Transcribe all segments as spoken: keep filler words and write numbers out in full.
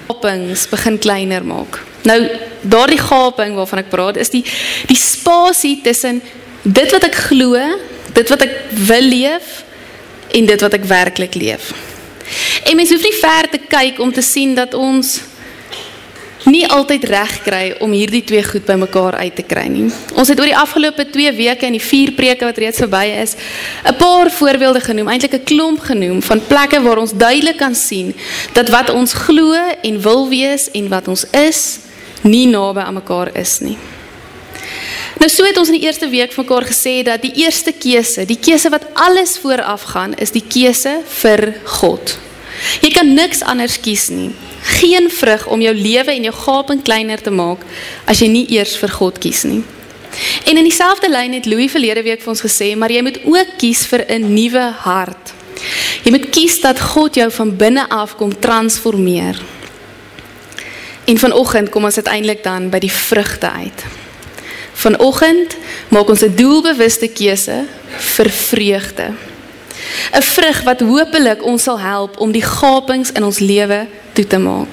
gapings begin kleiner maak. Nou, daardie gaping waarvan ek praat, is die, die spasie tussen dit wat ek glo, dit wat ek wil leef, en dit wat ek werklik leef. En mens hoef nie ver te kyk om te sien dat ons nie altyd reg kry om hierdie twee goed by mekaar uit te kry nie. Ons het oor die afgelope twee weke en die vier preke wat reeds verby is, 'n paar voorbeelde genoem, eintlik 'n klomp genoem, van plekke waar ons duidelik kan sien, dat wat ons glo en wil wees en wat ons is, nie naby aan mekaar is nie. Nou so het ons in die eerste week van mekaar gesê dat die eerste keuse, die keuse wat alles vooraf gaan, is die keuse vir God. Jy kan niks anders kies nie. Geen vrug om jou lewe en jou gaping kleiner te maak, as jy nie eers vir God kies nie. En in dieselfde lyn het Louis verlede week vir ons gesê, maar jy moet ook kies vir 'n nuwe hart. Jy moet kies dat God jou van binne af kom transformeer. En vanoggend kom ons uiteindelik dan by die vrugte uit. Vanoggend maak ons 'n doelbewuste keuse vir vreugde. 'n Vrug wat hopelik ons sal help om die gapings in ons lewe toe te maak.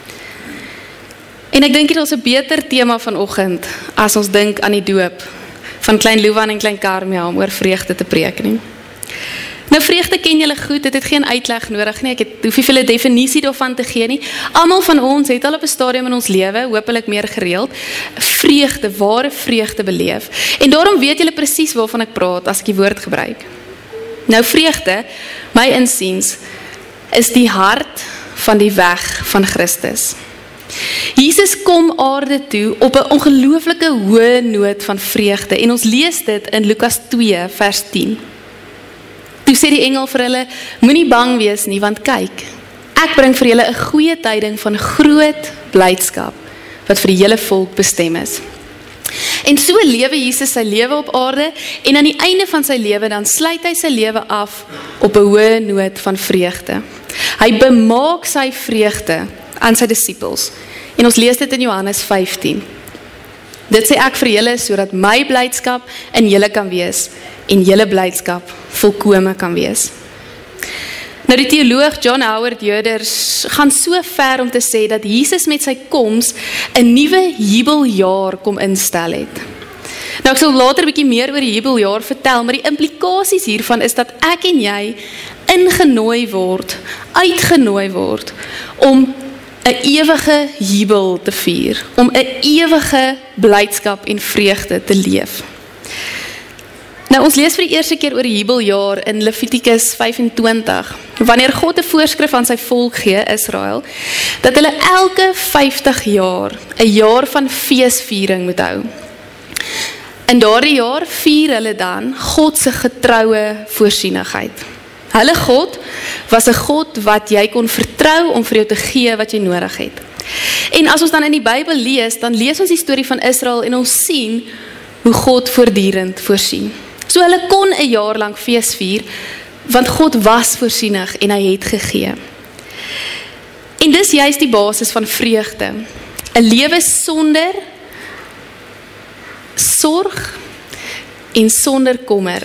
En ek dink dit is 'n beter tema vanoggend as ons dink aan die doop van klein Louwan en klein Karmia om oor vreugde te preek nie. Nou vreugde ken julle goed, dit het geen uitleg nodig nie, ek het, hoef nie veel 'n definisie daarvan te gee nie. Almal van ons het al op 'n stadium in ons lewe, hopelik meer gereeld, vreugde, ware vreugde beleef. En daarom weet julle presies waarvan ek praat as ek die woord gebruik. Nou vreugde, my insiens, is die hart van die weg van Christus. Jesus kom aarde toe op 'n ongelooflike hoë noot van vreugde en ons lees dit in Lukas twee vers tien. Toe sê die engel vir hulle, moenie bang wees nie, want kyk, ek bring vir julle 'n goeie tyding van groot blydskap, wat vir die hele volk bestem is. En so lewe Jesus sy lewe op aarde, en aan die einde van sy lewe, dan sluit hy sy lewe af op 'n hoë noot van vreugde. Hy bemaak sy vreugde aan sy disippels, en ons lees dit in Johannes vyftien. Dit sê ek vir julle, sodat my blydskap in julle kan wees, en julle blydskap volkome kan wees. Nou die teoloog John Howard Juders gaan so ver om te sê dat Jesus met sy koms 'n nuwe jubeljaar kom instel het. Nou ek sal later 'n bietjie meer oor die jubeljaar vertel, maar die implikasies hiervan is dat ek en jy ingenooi word, uitgenooi word om 'n ewige jubel te vier, om 'n ewige blydskap en vreugde te leef. Nou ons lees vir die eerste keer oor die jubeljaar in Levitikus vyfentwintig, wanneer God 'n voorskrif aan sy volk gee, Israel, dat hulle elke vyftig jaar 'n jaar van feesviering moet hou. In daardie jaar vier hulle dan God se getroue voorsienigheid. Hulle God was 'n God wat jy kon vertrou om vir jou te gee wat jy nodig het. En as ons dan in die Bybel lees, dan lees ons die storie van Israel en ons sien hoe God voortdurend voorsien. So hulle kon 'n jaar lank fees vier, want God was voorsienig en hy het gegee. En dis juist die basis van vreugde. 'n Lewe sonder sorg en sonder kommer.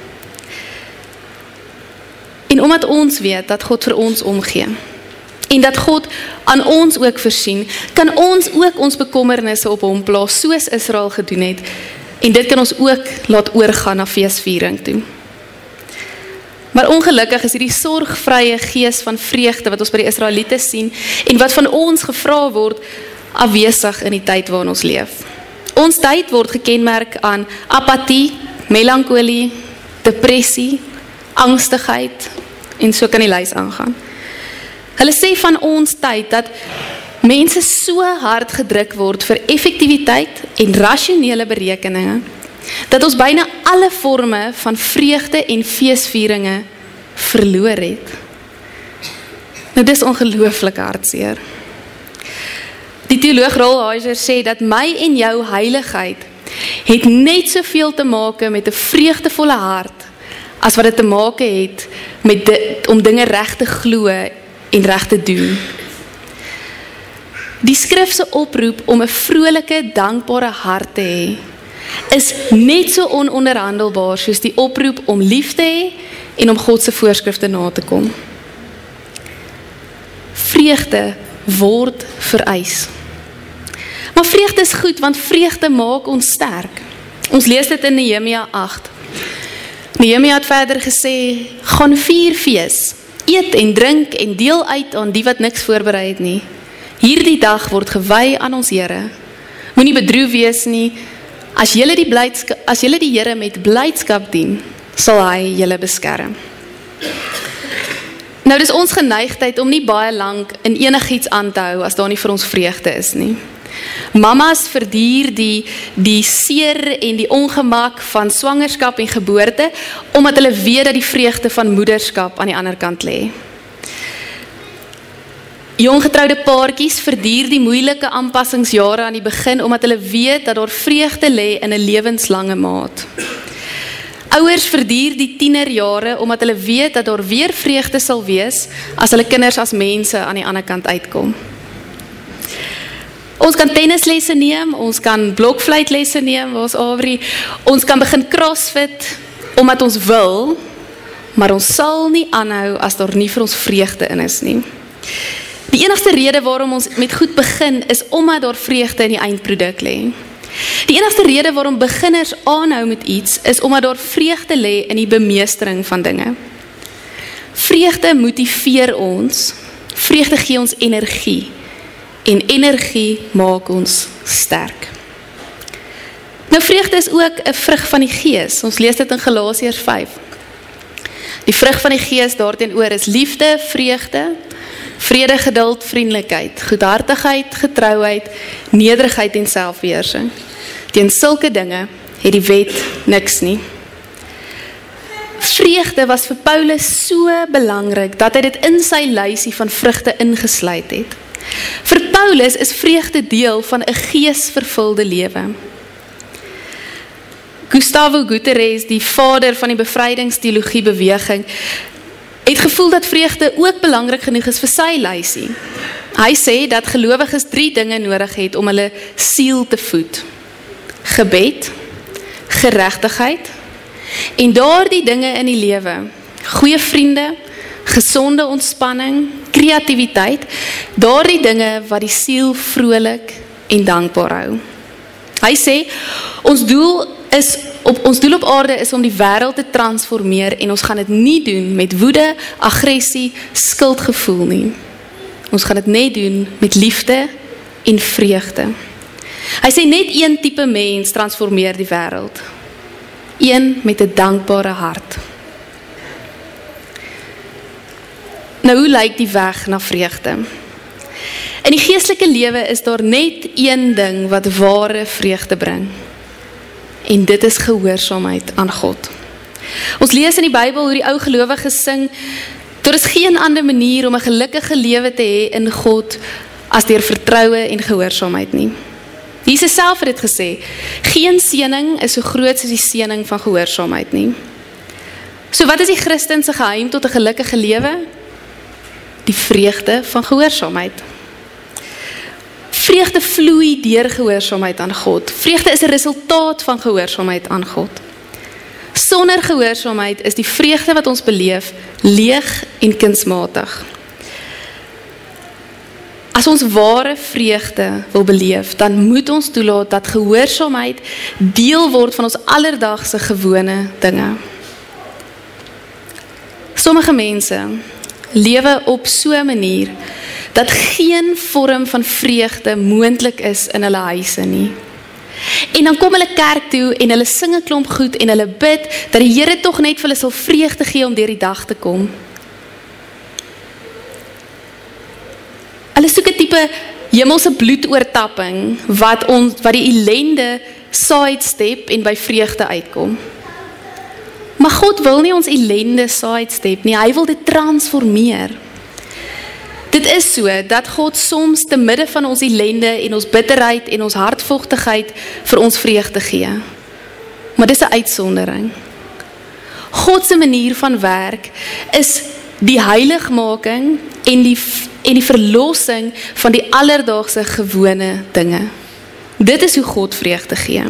En omdat ons weet dat God vir ons omgee, en dat God aan ons ook voorsien, kan ons ook ons bekommernisse op hom plaas, soos Israel gedoen het, en dit kan ons ook laat oorgaan na feesviering toe. Maar ongelukkig is hierdie sorgvrye gees van vreugde wat ons by die Israeliete sien, en wat van ons gevra word, afwesig in die tyd waarin ons leef. Ons tyd word gekenmerk aan apatie, melancholie, depressie, angstigheid, en so kan die lys aangaan. Hulle sê van ons tyd dat mense so hard gedruk word vir effektiwiteit en rasionele berekeninge, dat ons byna alle vorme van vreugde en feesvieringe verloor het. Nou dis ongelooflik hartseer. Die teoloog Roel Heiser sê dat my en jou heiligheid het net soveel te maak met 'n vreugdevolle hart, as wat dit te maak het met dit, om dinge reg te glo en reg te doen. Die skrif se oproep om 'n vrolike, dankbare hart te hê, is net so ononderhandelbaar soos die oproep om lief te hê en om God se voorskrifte na te kom. Vreugde word vereis. Maar vreugde is goed, want vreugde maak ons sterk. Ons lees dit in Nehemia agt. Nehemia het verder gesê, gaan vier fees, eet en drink en deel uit aan die wat niks voorberei het nie. Hierdie dag word gewy aan ons Here. Moenie bedroef wees nie. As julle die blydskap, as julle die Here met blydskap dien, sal hy julle beskerm. Nou, dis ons geneigtheid om nie baie lank in enigiets aan te hou as daar nie vir ons vreugde is nie. Mamas verduur die, die seer en die ongemak van swangerskap en geboorte, omdat hulle weet dat die vreugde van moederskap aan die ander kant lê. Jonggetroude paartjies verduur die moeilike aanpassingsjare aan die begin, omdat hulle weet dat daar vreugde lê in 'n lewenslange maat. Ouers verduur die tienerjare, omdat hulle weet dat daar weer vreugde sal wees, as hulle kinders as mense aan die ander kant uitkom. Ons kan tennislesse neem, ons kan blokfluitlesse neem, waar ons Avery, ons kan begin crossfit, omdat ons wil, maar ons sal nie aanhou as daar nie vir ons vreugde in is nie. Die enigste rede waarom ons met goed begin, is omdat daar vreugde in die eindproduk lê. Die enigste rede waarom beginners aanhou met iets, is omdat daar vreugde lê in die bemeestering van dinge. Vreugde motiveer ons, vreugde gee ons energie, en energie maak ons sterk. Nou, vreugde is ook 'n vrug van die Gees. Ons lees dit in Galasiërs vyf. Die vrug van die Gees daarteenoor is liefde, vreugde, vrede, geduld, vriendelikheid, goedhartigheid, getrouheid, nederigheid en selfbeheersing. Teen sulke dinge het die wet niks nie. Vreugde was vir Paulus so belangrik, dat hy dit in sy lysie van vrugte ingesluit het. Vir Paulus is vreugde deel van 'n geesvervulde lewe. Gustavo Guterres, die vader van die bevrydingsteologie beweging, het gevoel dat vreugde ook belangrik genoeg is vir sy lysie. Hy sê dat gelowiges drie dinge nodig het om hulle siel te voed: gebed, geregtigheid, en daardie dinge in die lewe, goeie vriende, gesonde ontspanning, kreatiwiteit, daardie dinge wat die siel vrolik en dankbaar hou. Hy sê, ons doel is op ons doel op aarde is om die wêreld te transformeer, en ons gaan dit nie doen met woede, aggressie, skuldgevoel nie. Ons gaan dit net doen met liefde en vreugde. Hy sê net een tipe mens transformeer die wêreld. Een met 'n dankbare hart. Nou, hoe lyk die weg na vreugde? In die geestelike lewe is daar net een ding wat ware vreugde bring. En dit is gehoorsaamheid aan God. Ons lees in die Bybel hoe die ou gelowiges sing, daar is geen ander manier om 'n gelukkige lewe te hê in God as deur vertroue en gehoorsaamheid nie. Jesus self het dit gesê, geen seëning is so groot soos die seëning van gehoorsaamheid nie. So wat is die Christen se geheim tot 'n gelukkige lewe? Die vreugde van gehoorsaamheid. Vreugde vloei deur gehoorsaamheid aan God. Vreugde is 'n resultaat van gehoorsaamheid aan God. Sonder gehoorsaamheid is die vreugde wat ons beleef leeg en kunsmatig. As ons ware vreugde wil beleef, dan moet ons toelaat dat gehoorsaamheid deel word van ons alledaagse gewone dinge. Sommige mense lewe op so 'n manier dat geen vorm van vreugde moontlik is in hulle huise nie. En dan kom hulle kerk toe en hulle sing 'n klomp goed en hulle bid dat die Here tog net vir hulle sal vreugde gee om deur die dag te kom. Hulle soek 'n tipe hemelse bloedoortapping wat ons wat die ellende sidestep en by vreugde uitkom. Maar God wil nie ons ellende sidestep nie, hy wil dit transformeer. Dit is so, dat God soms te midde van ons ellende en ons bitterheid en ons hartvogtigheid vir ons vreugde gee. Maar dis 'n uitsondering. God se manier van werk is die heiligmaking en die, en die verlossing van die alledaagse gewone dinge. Dit is hoe God vreugde gee.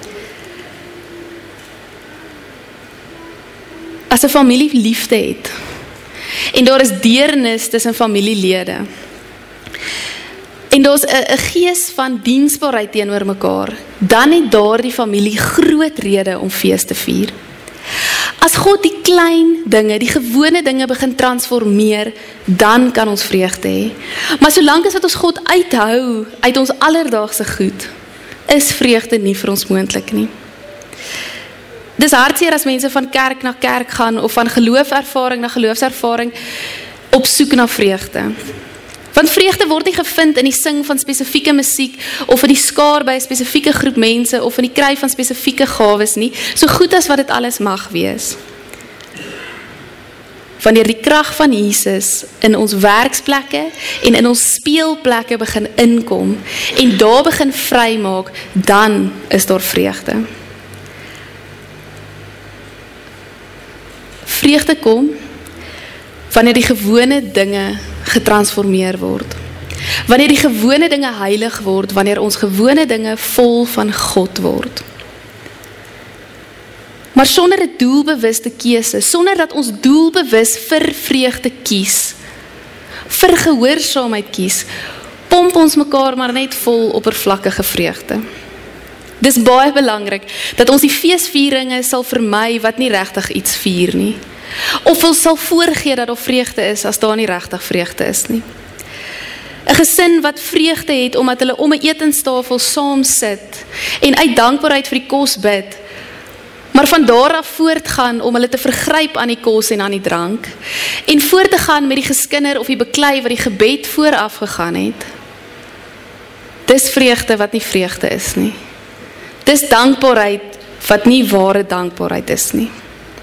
As 'n familie liefde het, en daar is deernis tussen familielede, en daar's 'n gees van diensbaarheid teenoor mekaar, dan het daardie familie groot rede om fees te vier. As God die klein dinge, die gewone dinge begin transformeer, dan kan ons vreugde hê. Maar solank as wat ons God uithou uit ons alledaagse goed, is vreugde nie vir ons moontlik nie. Dis hartseer as mense van kerk na kerk gaan of van geloofervaring na geloofservaring op soek na vreugde. Want vreugde word nie gevind in die sing van spesifieke musiek of in die skaar by 'n spesifieke groep mense of in die kry van spesifieke gawes nie, so goed as wat dit alles mag wees. Wanneer die krag van Jesus in ons werksplekke en in ons speelplekke begin inkom en daar begin vrymaak, dan is daar vreugde. Vreugde kom wanneer die gewone dinge getransformeer word. Wanneer die gewone dinge heilig word, wanneer ons gewone dinge vol van God word. Maar sonder 'n doelbewuste keuse, sonder dat ons doelbewus vir vreugde kies, vir gehoorsaamheid kies, pomp ons mekaar maar net vol oppervlakkige vreugde. Dis baie belangrik dat ons die feesvieringe sal vermy wat nie regtig iets vier nie. Of ons sal voorgee dat daar vreugde is as daar nie regtig vreugde is nie. 'n Gesin wat vreugde het omdat hulle om 'n etenstafel saam sit en uit dankbaarheid vir die kos bid, maar van daar af voortgaan om hulle te vergryp aan die kos en aan die drank, en voort te gaan met die geskinder of die beklei wat die gebed vooraf gegaan het. Dis vreugde wat nie vreugde is nie. Dis dankbaarheid wat nie ware dankbaarheid is nie.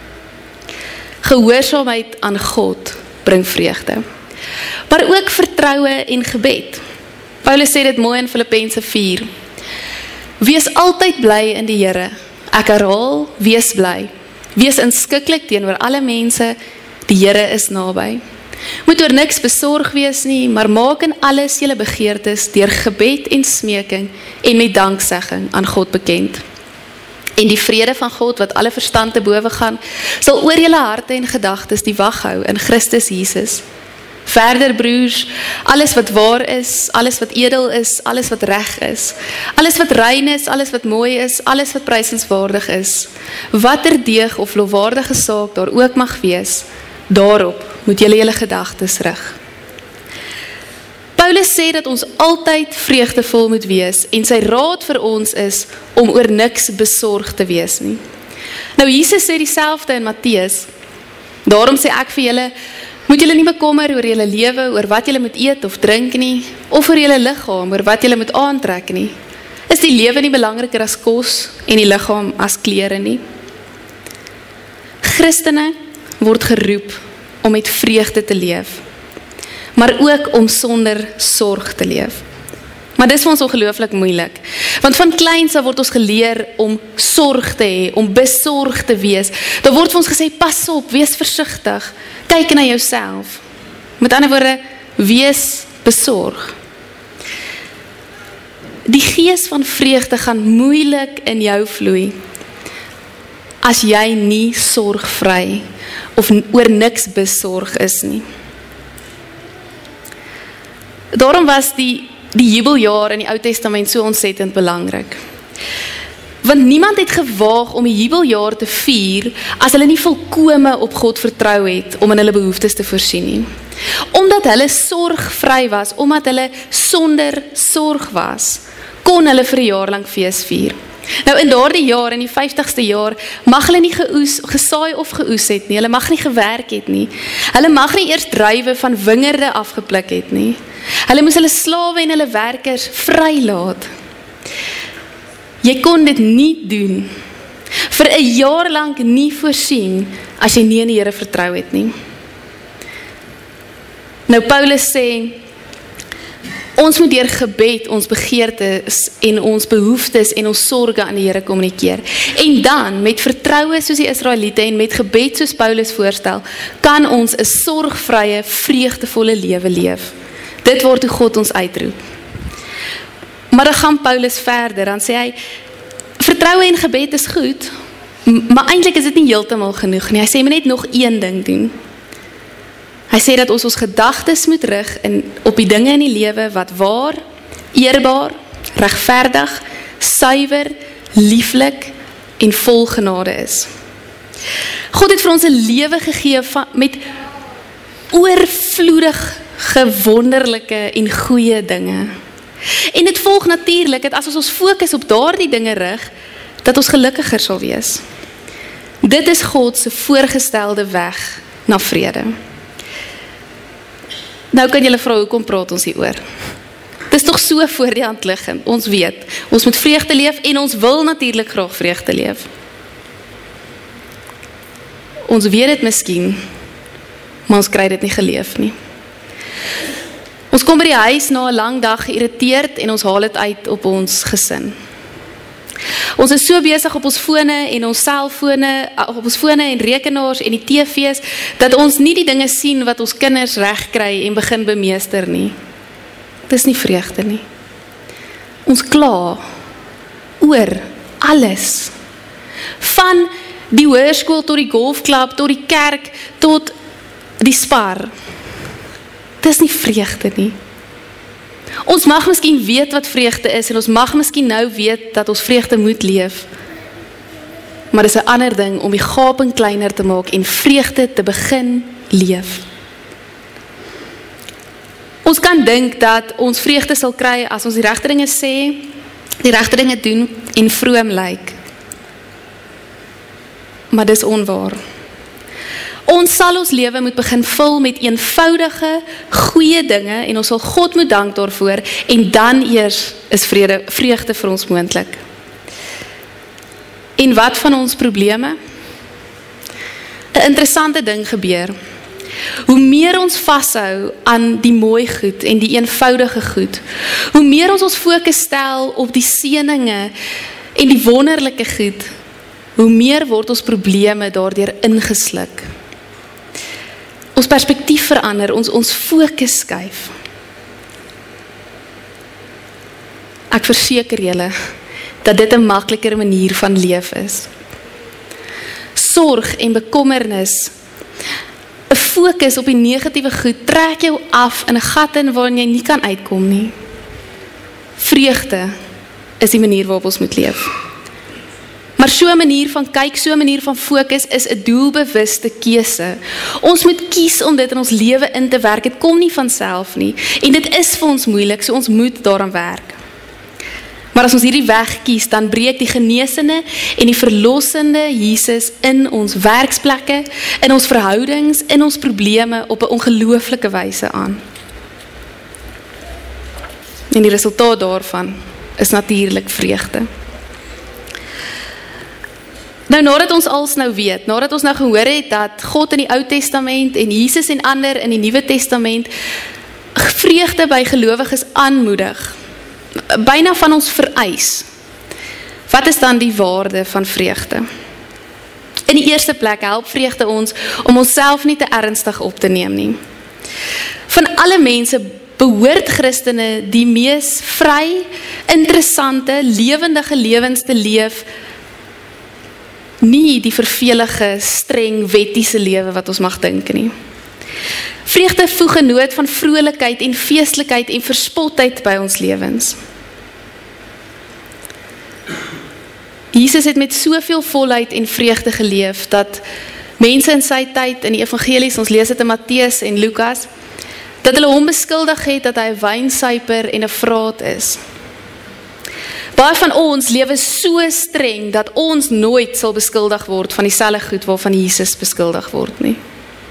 Gehoorsaamheid aan God bring vreugde. Maar ook vertroue en gebed. Paulus sê dit mooi in Filippense vier. Wees altyd bly in die Here. Ek herhaal, wees bly. Wees inskikkelik teenoor alle mense, die Here is naby. Moet oor niks besorg wees nie, maar maak in alles julle begeertes deur gebed en smeking en met danksegging aan God bekend. En die vrede van God wat alle verstand te bowe gaan, sal oor julle harte en gedagtes die wag hou in Christus Jesus. Verder broers, alles wat waar is, alles wat edel is, alles wat reg is, alles wat rein is, alles wat mooi is, alles wat prysenswaardig is, watter deeg of lofwaardige saak daar ook mag wees, daarop moet julle julle gedagtes rig. Paulus sê dat ons altyd vreugdevol moet wees en sy raad vir ons is om oor niks besorg te wees nie. Nou Jesus sê dieselfde in Matteus. Daarom sê ek vir julle, moet julle nie bekommer oor julle lewe, oor wat julle moet eet of drink nie, of oor julle liggaam, oor wat julle moet aantrek nie. Is die lewe nie belangriker as kos en die liggaam as klere nie? Christene word geroep om met vreugde te leef, maar ook om sonder sorg te leef. Maar dis vir ons ongelooflik moeilik, want van kleins af word ons geleer om sorg te hê, om besorg te wees. Daar word vir ons gesê, pas op, wees versigtig, kyk na jouself. Met ander woorde, wees besorg. Die gees van vreugde gaan moeilik in jou vloei, as jy nie sorgvry of oor niks besorg is nie. Daarom was die, die jubeljaar in die Ou Testament so ontsettend belangrik. Want niemand het gewaag om die jubeljaar te vier as hulle nie volkome op God vertrou het om in hulle behoeftes te voorsien nie. Omdat hulle sorgvry was, omdat hulle sonder sorg was, kon hulle vir 'n jaar lank fees vier. Nou in daardie jaar, in die vyftigste jaar, mag hulle nie geoes, gesaai of geoes het nie, hulle mag nie gewerk het nie, hulle mag nie eers druiwe van wingerde afgepluk het nie, hulle moes hulle slawe en hulle werkers vrylaat. Jy kon dit nie doen, vir 'n jaar lank nie voorsien, as jy nie in die Here vertrou het nie. Nou Paulus sê, ons moet deur gebed ons begeertes en ons behoeftes en ons sorge aan die Here kommunikeer. En dan, met vertroue soos die Israeliete en met gebed soos Paulus voorstel, kan ons 'n sorgvrye, vreugdevolle lewe leef. Dit word hoe God ons uitroep. Maar dan gaan Paulus verder, dan sê hy, vertroue en gebed is goed, maar eintlik is dit nie heeltemal genoeg nie. Hy sê, moet net nog een ding doen. Hy sê dat ons ons gedagtes moet rig in, op die dinge in die lewe wat waar, eerbaar, regverdig, suiwer, lieflik en vol genade is. God het vir ons 'n lewe gegee van, met oorvloedige, wonderlike en goeie dinge. En dit volg natuurlik dat as ons ons fokus op daardie dinge rig, dat ons gelukkiger sal wees. Dit is God se voorgestelde weg na vrede. Nou kan julle vra, hoekom praat ons hieroor? Dit is toch so voor die hand liggend. Ons weet, ons moet vreugde leef en ons wil natuurlik graag vreugde leef. Ons weet dit miskien, maar ons kry dit nie geleef nie. Ons kom by die huis na 'n lang dag geïrriteerd en ons haal dit uit op ons gesin. Ons is so besig op ons fone en ons selfone, op ons fone en rekenaars en die T V's, dat ons nie die dinge sien wat ons kinders reg kry en begin bemeester nie. Dit is nie vreugde nie. Ons kla oor alles. Van die hoërskool tot die golfklub, tot die kerk, tot die spar. Dit is nie vreugde nie. Ons mag miskien weet wat vreugde is en ons mag miskien nou weet dat ons vreugde moet leef. Maar dit is 'n ander ding om die gaping kleiner te maak en vreugde te begin leef. Ons kan dink dat ons vreugde sal kry as ons die regte dinge sê, die regte dinge doen en vroom lyk. Maar dis onwaar. Ons sal ons lewe moet begin vul met eenvoudige, goeie dinge en ons sal God moet dank daarvoor en dan eers is vrede, vreugde vir ons moontlik. En wat van ons probleme? 'n Interessante ding gebeur. Hoe meer ons vashou aan die mooi goed en die eenvoudige goed, hoe meer ons ons fokus stel op die seëninge en die wonderlike goed, hoe meer word ons probleme daardeur ingesluk. Ons perspektief verander, ons ons fokus skuif. Ek verseker julle dat dit 'n makliker manier van leef is. Sorg en bekommernis, 'n fokus op die negatiewe goed, trek jou af in 'n gat in waarin jy nie kan uitkom nie. Vreugde is die manier waarop ons moet leef. Maar so 'n manier van kyk, so 'n manier van fokus is 'n doelbewuste keuse. Ons moet kies om dit in ons lewe in te werk. Dit kom nie van self nie. En dit is vir ons moeilik, so ons moet daaraan werk. Maar as ons hierdie weg kies, dan breek die genesende en die verlossende Jesus in ons werksplekke, in ons verhoudings, in ons probleme op 'n ongelooflike wyse aan. En die resultaat daarvan is natuurlik vreugde. Nou, nadat ons als nou weet, nadat ons nou gehoor het dat God in die Ou Testament en Jesus en ander in die Nuwe Testament vreugde by gelowiges aanmoedig, byna van ons vereis, wat is dan die waarde van vreugde? In die eerste plek help vreugde ons om onsself nie te ernstig op te neem nie. Van alle mense behoort Christene die mees vry, interessante, lewendige lewens te leef, nie die vervelige, streng, wettiese lewe wat ons mag dink nie. Vreugde voeg 'n noot van vrolikheid en feestelikheid en verspotheid by ons lewens. Jesus het met soveel volheid en vreugde geleef, dat mense in sy tyd in die evangelies, ons lees dit in Matteus en Lukas, dat hulle hom beskuldig het dat hy 'n wynsuiper en 'n vraat is. Baie van ons lewe so streng, dat ons nooit sal beskuldig word van dieselfde goed waarvan Jesus beskuldig word nie.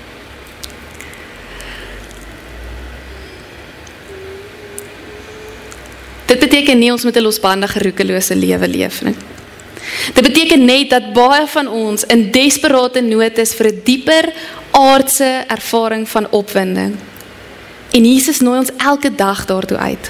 Dit beteken nie ons moet 'n losbandige, roekelose lewe leef nie. Dit beteken net dat baie van ons in desperate nood is vir 'n dieper aardse ervaring van opwinding. En Jesus nooi ons elke dag daartoe uit.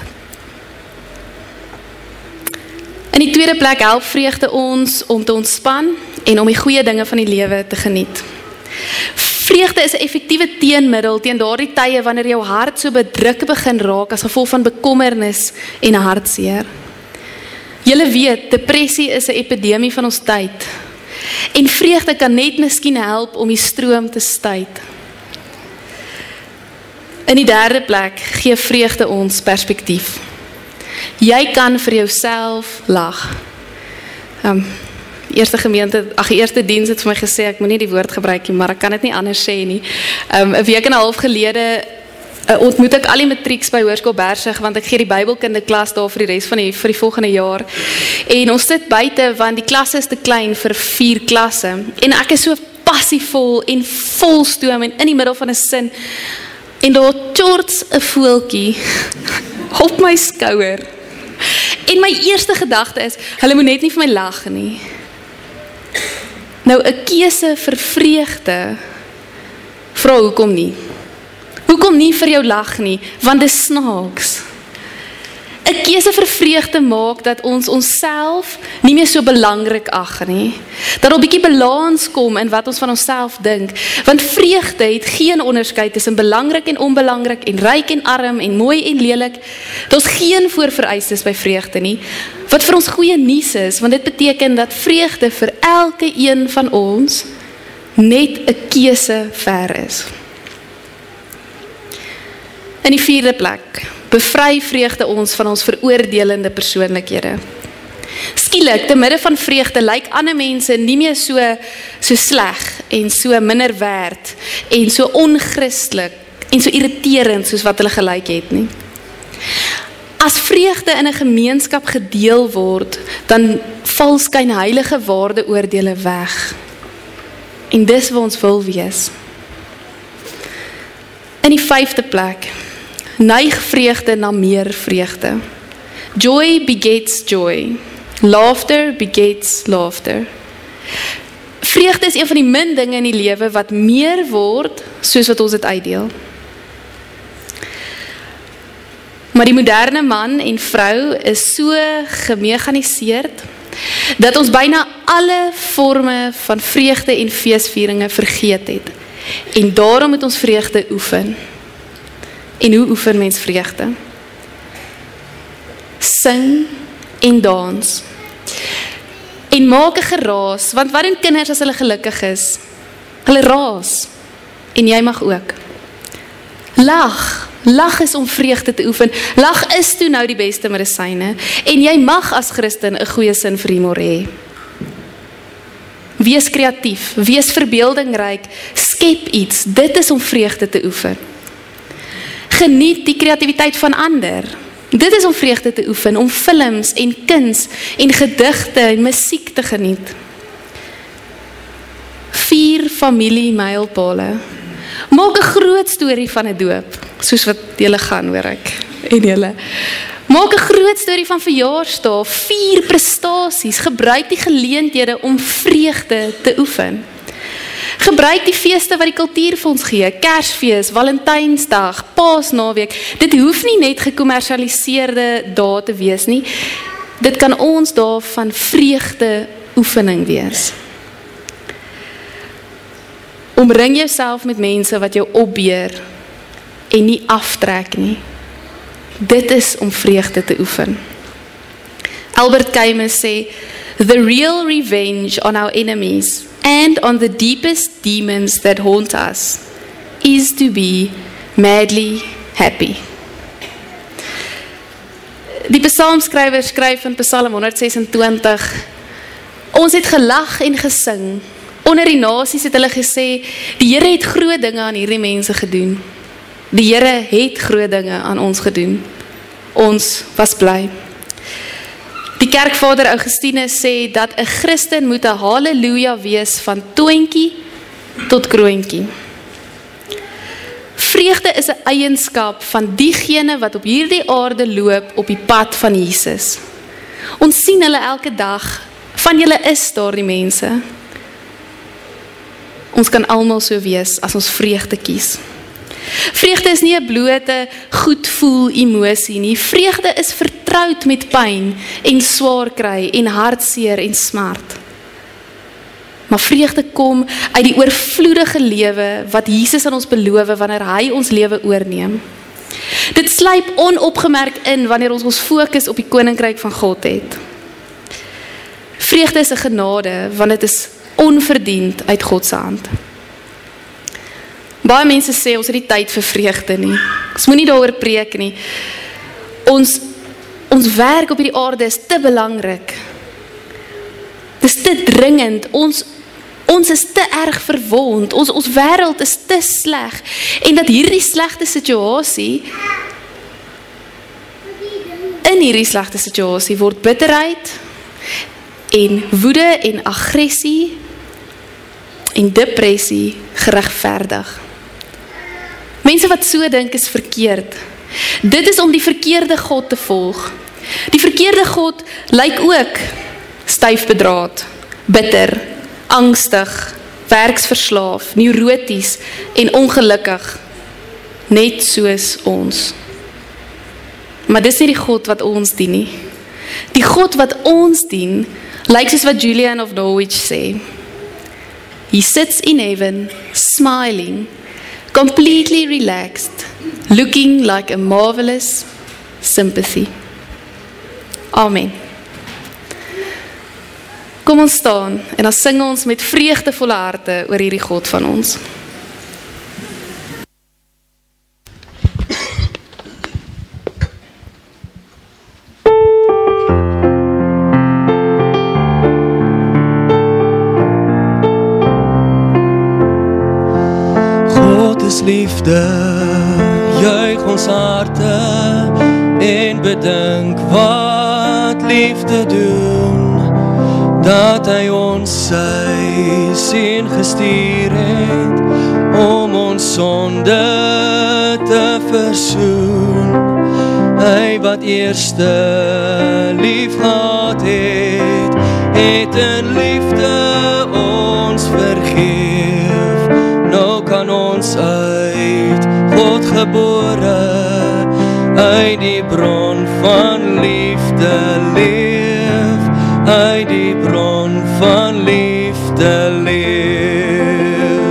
In die tweede plek help vreugde ons om te ontspan en om die goeie dinge van die lewe te geniet. Vreugde is 'n effektiewe teenmiddel teen daardie tye wanneer jou hart so bedruk begin raak as gevolg van bekommernis en hartseer. Julle weet, depressie is 'n epidemie van ons tyd. En vreugde kan net miskien help om die stroom te stuit. In die derde plek gee vreugde ons perspektief. Jy kan vir jouself lag. Um, eerste gemeente, ag die eerste diens het vir my gesê, ek moet nie die woord gebruik nie, maar ek kan dit nie anders sê nie. Um, 'n week en 'n half gelede uh, ontmoet ek al die matrieks by Hoërskool Bersig, want ek gee die Bybelkunde klas daar vir die res van die, vir die volgende jaar. En ons sit buite, want die klasse is te klein vir vier klasse. En ek is so passievol en vol stoom en in die middel van 'n sin. En daar tjorts 'n voeltjie op my skouer. En my eerste gedagte is, hulle moet net nie vir my lag nie. Nou, 'n keuse vir vreugde, vra hoekom nie? Hoekom nie vir jou lag nie? Want dis snaaks. 'n Keuse vir vreugde maak dat ons onsself nie meer so belangrik ag nie. Dat er 'n bietjie balans kom in wat ons van onsself dink. Want vreugde het geen onderskeid tussen belangrik en onbelangrik en ryk en arm en mooi en lelik. Daar's geen voorvereistes by vreugde nie. Wat vir ons goeie nuus is, want dit beteken dat vreugde vir elke een van ons net 'n keuse ver is. In die vierde plek, bevry vreugde ons van ons veroordelende persoonlikhede. Skielik, te midde van vreugde, lyk ander mense nie meer so, so sleg en so minder werd en so onchristelik en so irriterend soos wat hulle gelyk het nie. As vreugde in 'n gemeenskap gedeel word, dan val skynheilige waardeoordele weg. En dis wat ons wil wees. In die vyfde plek, neig vreugde na meer vreugde. Joy begets joy. Laughter begets laughter. Vreugde is een van die min dinge in die lewe wat meer word soos wat ons dit uitdeel. Maar die moderne man en vrou is so gemekaniseerd dat ons byna alle vorme van vreugde en feesvieringe vergeet het. En daarom moet ons vreugde oefen. En hoe oefen mens vreugde? Sing en dans. En maak 'n geraas, want wat doen kinders as hulle gelukkig is? Hulle raas. En jy mag ook. Lag. Lag is om vreugde te oefen. Lag is toe nou die beste medisyne. En jy mag as Christen 'n goeie sin vir humor hê. Wees kreatief, wees verbeeldingryk, skep iets. Dit is om vreugde te oefen. Geniet die kreatiwiteit van ander. Dit is om vreugde te oefen, om films en kuns en gedigte en musiek te geniet. Vier familie mylpale. Maak 'n groot storie van 'n doop, soos wat julle gaan hoor ek en julle. Maak 'n groot storie van verjaarsdae, vier prestasies, gebruik die geleenthede om vreugde te oefen. Gebruik die feeste wat die kultuurfonds gee, Kersfees, Valentynsdag, Paasnaweek. Dit hoef nie net gekommersialiseerde dae te wees nie. Dit kan ons dae van vreugde oefening wees. Omring jouself met mense wat jou opbeer en nie aftrek nie. Dit is om vreugde te oefen. Albert Camus sê, "The real revenge on our enemies and on the deepest demons that haunt us is to be madly happy." Die psalmskrywer skryf in Psalm honderd ses en twintig, "Ons het gelag en gesing. Onder die nasies het hulle gesê, die Here het groot dinge aan hierdie mense gedoen. Die Here het groot dinge aan ons gedoen. Ons was bly." Die kerkvader Augustinus sê dat 'n Christen moet 'n halleluja wees van toontjie tot kroontjie. Vreugde is 'n eienskap van diegene wat op hierdie aarde loop op die pad van Jesus. Ons sien hulle elke dag, van julle is daar die mense. Ons kan almal so wees as ons vreugde kies. Vreugde is nie 'n blote goed voel emosie nie. Vreugde is vertroud met pyn en swaar kry en hartseer en smart. Maar vreugde kom uit die oorvloedige lewe wat Jesus aan ons beloof wanneer hy ons lewe oorneem. Dit sluip onopgemerk in wanneer ons ons fokus op die koninkryk van God het. Vreugde is 'n genade, want dit is onverdiend uit God se hand. Baie mense sê ons het nie tyd vir vreugde nie. Ons moet nie daaroor preek nie. Ons ons werk op hierdie aarde is te belangrik. Dit is te dringend, ons, ons is te erg verwond, ons, ons wêreld is te sleg, en dat hierdie slegte situasie, in hierdie slegte situasie, word bitterheid, en woede en aggressie, en depressie geregverdig. Mense wat so dink is verkeerd. Dit is om die verkeerde God te volg. Die verkeerde God lyk ook styf bedraad, bitter, angstig, werksverslaaf, neuroties en ongelukkig, net soos ons. Maar dis nie die God wat ons dien nie. Die God wat ons dien, lyk soos wat Julian of Norwich sê. He sits in heaven, smiling, completely relaxed, looking like a marvelous sympathy. Amen. Kom ons staan en dan sing ons met vreugdevolle harte oor hierdie God van ons. Liefde, juig ons harte en bedink wat liefde doen, dat hy ons sy seun gestuur het om ons sonde te versoen. Hy wat eerste lief gehad het, het in liefde ons vergeef. Nou kan ons uit God gebore, uit die bron van liefde leef, uit die bron van liefde leef.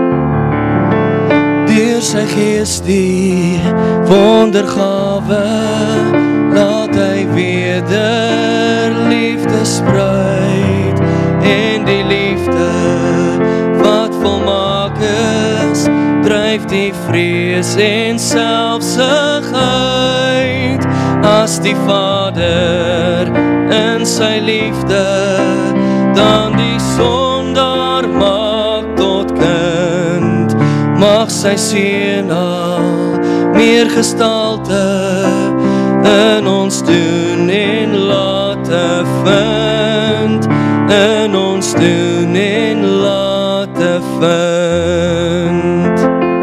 Deur sy gees die wondergawe, laat hy weder liefde spruit, en die liefde wat volmaak is, dryf die vrees en selfsugheid. As die Vader in sy liefde dan die sondaar maak tot kind, mag sy seun al meer gestalte in ons doen en late vind, in ons doen en late vind.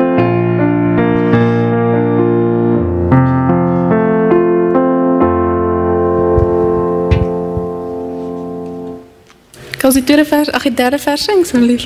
Kan ons die tweede vers, ag die derde vers sing, so lief.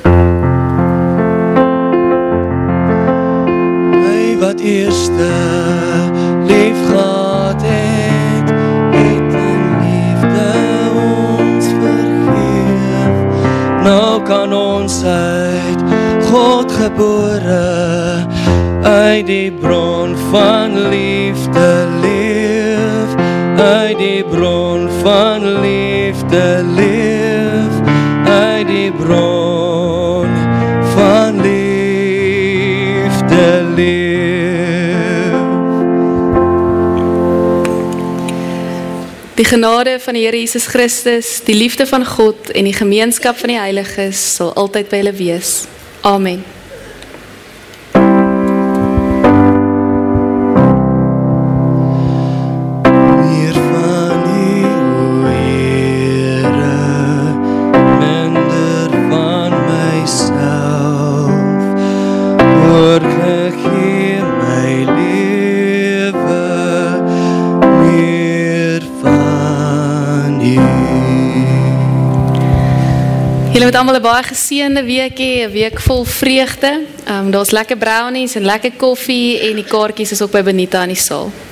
Hy wat eerste lief gehad het, het in liefde ons vergeef. Nou kan ons uit God gebore, uit die bron van liefde leef, uit die bron van liefde leef, uit die bron van liefde leef. Die genade van die Here Jesus Christus, die liefde van God en die gemeenskap van die heiliges sal altyd by julle wees. Amen. Julle moet allemaal 'n baie geseënde week hê, 'n week vol vreugde. Um, Daar's lekker brownies en lekker koffie en die kaartjies is ook by Benita in die saal.